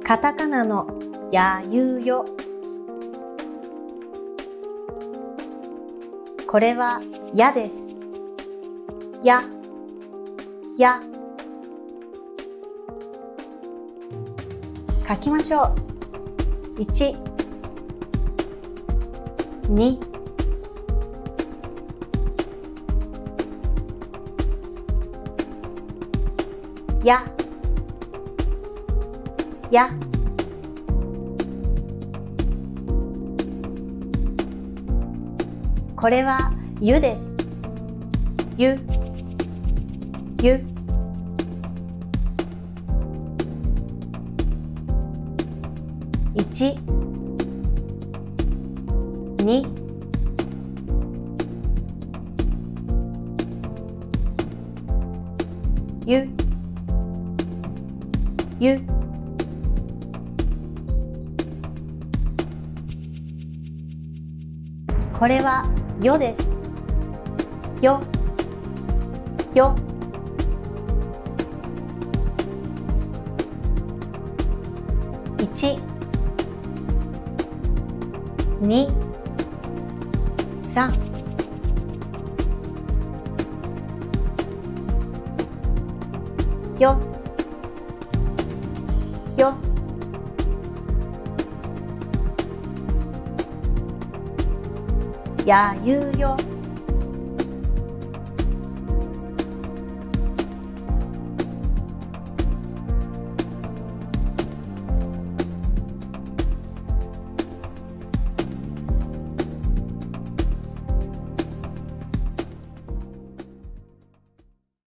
カタカナのやゆよ。これはやです。や、や。書きましょう。1、2、や、や。これはゆです。ゆ、ゆ。1、2、ゆ、ゆ。これはよです。よ、よ。1、2、3。よ、よ。やゆよ。